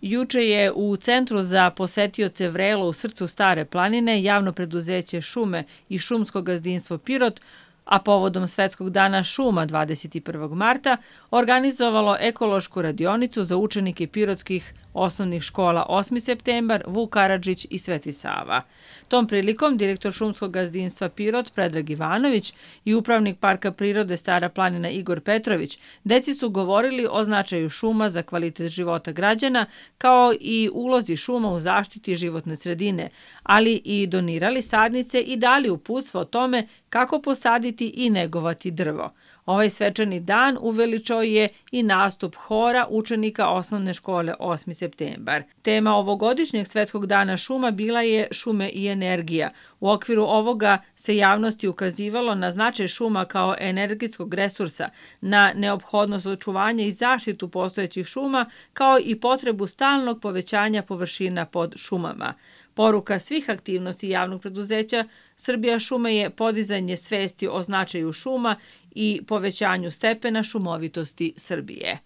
Juče je u Centru za posetioce Vrelo u srcu Stare planine javno preduzeće Šume i šumsko gazdinstvo Pirot, a povodom Svetskog dana šuma 21. marta, organizovalo ekološku radionicu za učenike pirotskih osnovnih škola 8. septembar, Vuk Karadžić i Sveti Sava. Tom prilikom direktor šumskog gazdinstva Pirot Predrag Ivanović i upravnik Parka prirode Stara planina Igor Petrović deci su govorili o značaju šuma za kvalitet života građana, kao i ulozi šuma u zaštiti životne sredine, ali i donirali sadnice i dali uputstvo o tome kako posaditi i negovati drvo. Ovaj svečani dan uveličao je i nastup hora učenika osnovne škole 8. septembar. Tema ovogodišnjeg Svetskog dana šuma bila je šume i energija. U okviru ovoga se javnosti ukazivalo na značaj šuma kao energetskog resursa, na neophodnost očuvanja i zaštitu postojećih šuma, kao i potrebu stalnog povećanja površina pod šumama. Poruka svih aktivnosti javnog preduzeća Srbija šume je podizanje svesti o značaju šuma i povećanju stepena šumovitosti Srbije.